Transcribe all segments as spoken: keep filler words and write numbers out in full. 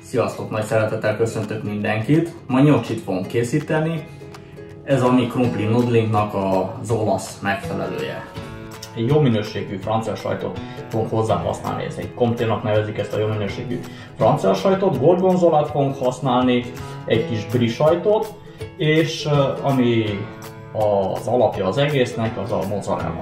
Sziasztok! Nagy szeretettel köszöntök mindenkit! Ma nyocsit fogunk készíteni. Ez a mi krumpli nudlinknak az olasz megfelelője. Egy jó minőségű francia sajtot fogunk hozzá használni. Ez egy Comté-nak nevezik ezt a jó minőségű francia sajtot. Gorgonzolát fogunk használni, egy kis brie sajtot, és ami az alapja az egésznek, az a mozzarella.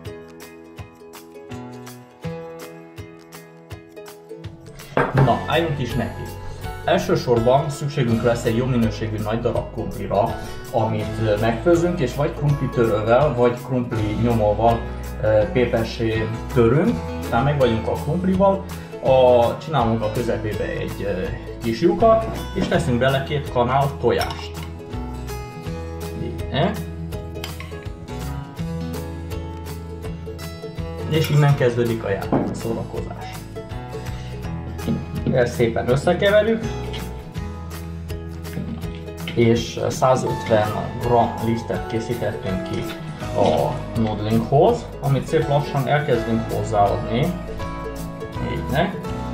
Na, álljunk is neki. Elsősorban szükségünk lesz egy jó minőségű nagy darab krumplira, amit megfőzünk, és vagy krumplitörővel, vagy krumpli nyomóval pépessé törünk. Tehát meg vagyunk a krumplival, a, csinálunk a közepébe egy kis lyukat, és teszünk bele két kanál tojást. Így, és innen kezdődik a játék, a szórakozás. Ezt szépen összekeverjük, és százötven gramm lisztet készítettünk ki a nudlinkhoz, amit szép lassan elkezdünk hozzáadni. Így ne.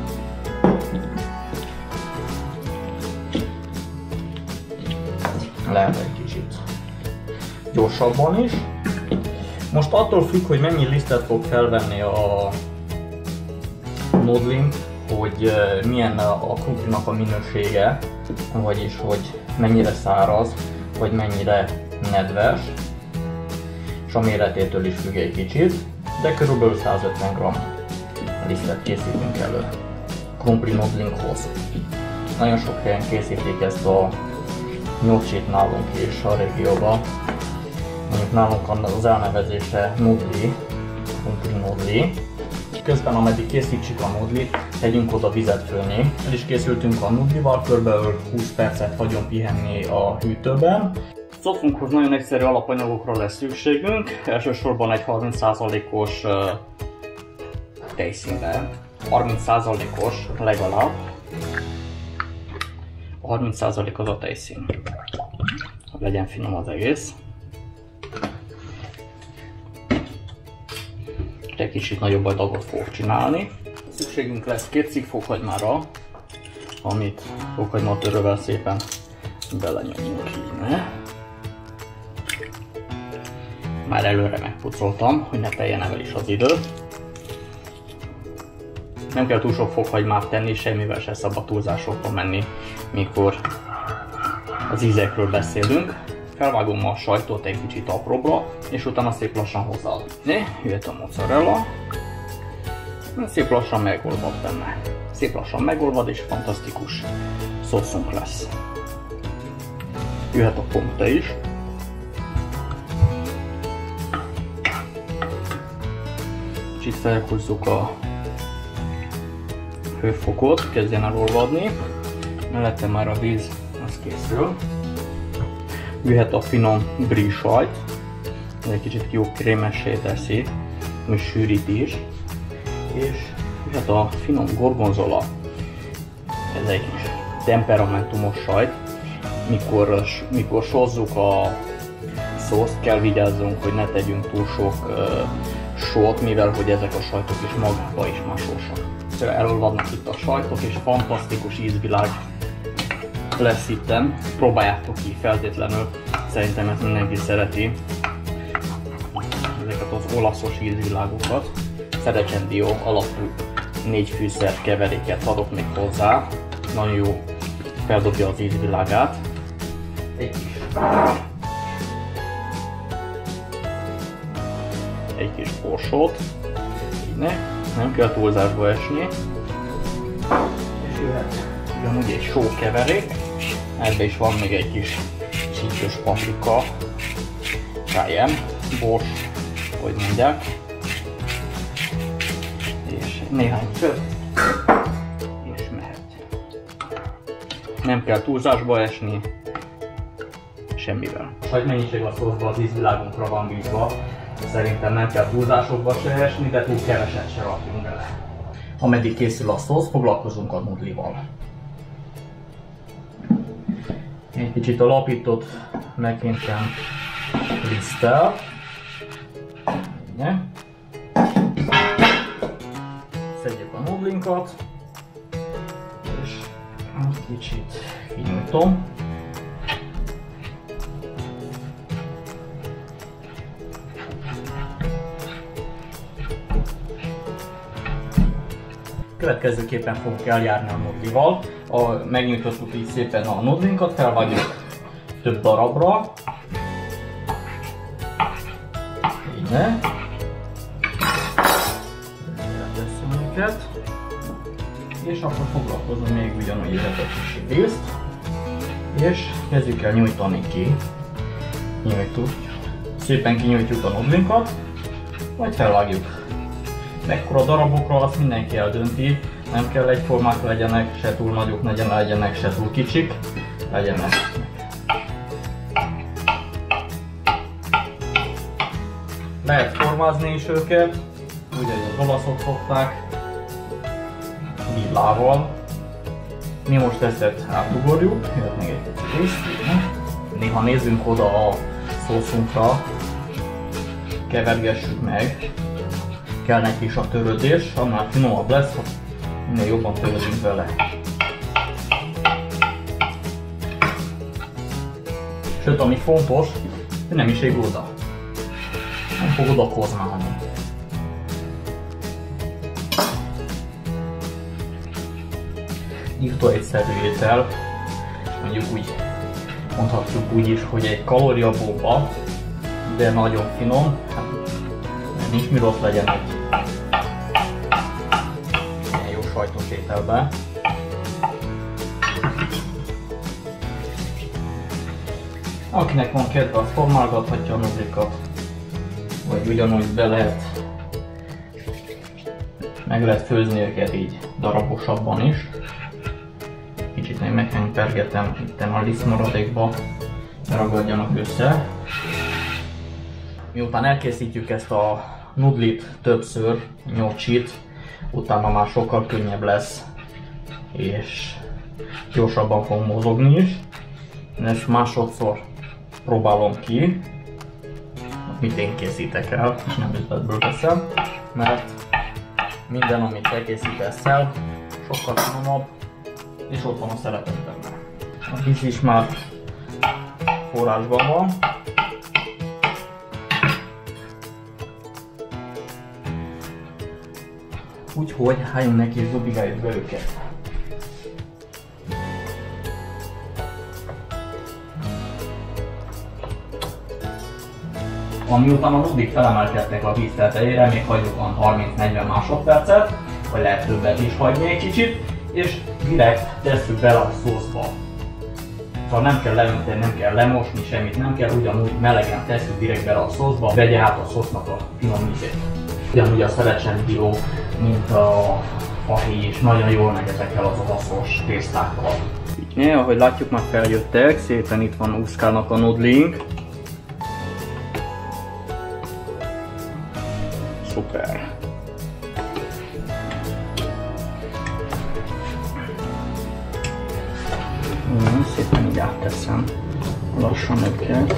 Lehet egy kicsit gyorsabban is. Most attól függ, hogy mennyi lisztet fog felvenni a nudlink, hogy milyen a krumplinak a minősége, vagyis hogy mennyire száraz, vagy mennyire nedves, és a méretétől is függ egy kicsit, de körülbelül százötven gramm lisztet készítünk elő krumpli nudlinkhoz. Nagyon sok helyen készítik ezt a nyocsit nálunk is a régióban. Mondjuk nálunk az elnevezése nudli, krumpli nudli. Közben, ameddig készítsük a nudlit, tegyünk oda vizet főni. El is készültünk a nudlival, kb. húsz percet hagyjon pihenni a hűtőben. Szószunkhoz nagyon egyszerű alapanyagokra lesz szükségünk. Elsősorban egy harminc százalékos uh, tejszínre. harminc százalékos legalább. A harminc százalék az a tejszín. Legyen finom az egész. Egy kicsit nagyobb adagot fogok csinálni. Szükségünk lesz két cikk fokhagymára, amit fokhagyma törővel szépen belenyomunk így, ne? Már előre megpucoltam, hogy ne teljen el is az idő. Nem kell túl sok fokhagymát tenni, semmivel se szabad túlzásokba menni, mikor az ízekről beszélünk. Felvágom a sajtot egy kicsit apróbra, és utána szép lassan hozzáadni. Jöhet a mozzarella. Szép lassan megolvad benne. Szép lassan megolvad, és fantasztikus szószunk lesz. Jöhet a Comté is. Kicsit felhúzzuk a hőfokot, kezdjen el olvadni. Mellette már a víz az készül. Jöhet a finom brie sajt, ez egy kicsit jó krémessé teszi, és sűrít is. És jöhet a finom gorgonzola, ez egy kis temperamentumos sajt. Mikor, mikor sózzuk a szószt, kell vigyázzunk, hogy ne tegyünk túl sok uh, sót, mivel hogy ezek a sajtok is magában is már sósak. Elolvadnak itt a sajtok, és fantasztikus ízvilág lesz itten. Próbáljátok ki feltétlenül, szerintem ezt mindenki szereti, ezeket az olaszos ízvilágokat. Szerecsendió alapú négy fűszer keveréket adok még hozzá, nagyon jó, feldobja az ízvilágát. Egy kis, egy kis borsót, így ne, nem kell túlzásba esni, és jöhet ugyanúgy egy sókeverék, ebbe is van még egy kis csípős paprika, cayenne, bors, hogy mondják, és néhány köt, és mehet. Nem kell túlzásba esni, semmivel. A mennyiség a szószban az ízvilágunkra van bízva, szerintem nem kell túlzásokba se esni, de túl keveset se rakjunk bele. Ameddig készül a szósz, foglalkozunk a nudlival. Egy kicsit a lapított megkéntem liszttel. Szedjük a nudlinkat, és Kicsit kinyújtom. Következőképpen fogunk eljárni a nudlival. A, megnyújtottuk így szépen a nudlinkat, felvágjuk több darabra. Így ne. Elteszem őket. És akkor foglalkozom még ugyanúgy egy kicsi részt. És kezdjük el nyújtani ki. Nyújtjuk. Szépen kinyújtjuk a nudlinkat, majd felvágjuk. Mekkora darabokra, azt mindenki eldönti, nem kell egyformák legyenek, se túl nagyok legyenek, se túl kicsik legyenek. Lehet formázni is őket, úgy, ahogy az olaszok szokták, villával. Mi most ezt átugorjuk, jött még egy kicsit is. Néha nézzünk oda a szószunkra, kevergessük meg. Kell neki is a törődés, annál finomabb lesz, minél jobban törődünk vele. Sőt, ami fontos, hogy nem is ég oda. Nem fog oda kozmálni. Írtó egyszerű étel, mondjuk úgy mondhatjuk úgy is, hogy egy kalóriabomba, de nagyon finom. Nincs mi rossz legyen egy ilyen jó sajtos ételbe. Akinek van kedve, az formálgathatja a nudlikat, vagy ugyanúgy be lehet, meg lehet főzni őket így darabosabban is. Kicsit még meghengergetem itten a lisztmaradékba, ne ragadjanak össze. Miután elkészítjük ezt a nudlit többször, nyocsit, utána már sokkal könnyebb lesz, és gyorsabban fog mozogni is. Ezt másodszor próbálom ki, mit én készítek el, nem üzletből veszem, mert minden, amit elkészítesz el, sokkal finomabb, és ott van a szeretet benne. A víz is már forrásban van. Úgyhogy álljunk neki és dobigáljuk be őket. Miután a nudlik felemelkedtek a víz tetejére, még hagyjuk a harminc-negyven másodpercet, vagy lehet többet is hagyni egy kicsit, és direkt tesszük bele a szószba. Szóval nem kell leönteni, nem kell lemosni, semmit nem kell, ugyanúgy melegen tesszük direkt bele a szószba, vegye át a szósznak a finom ízét. Ugyanúgy a szerecsendió, mint a fahéj is nagyon jól megy ezekkel az olaszos tésztákkal. Így, ahogy látjuk, már feljöttek, szépen itt van úszkálnak a nudlink. Szuper! Mm, szépen így átteszem lassan őket.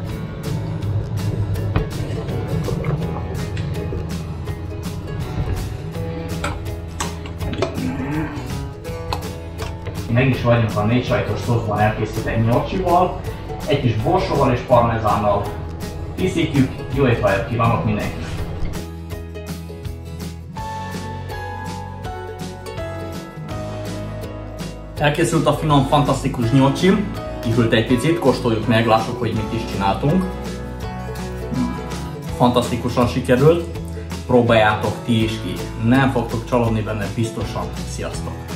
Meg is vagyunk a négy sajtos szószban elkészített gnocchival, egy kis borsóval és parmezánnal. Készítjük, jó étvágyat kívánok mindenkinek! Elkészült a finom, fantasztikus gnocchi, kihűlt egy picit, kóstoljuk meg, lássuk, hogy mit is csináltunk. Fantasztikusan sikerült, próbáljátok ti is ki, nem fogtok csalódni benne biztosan. Sziasztok!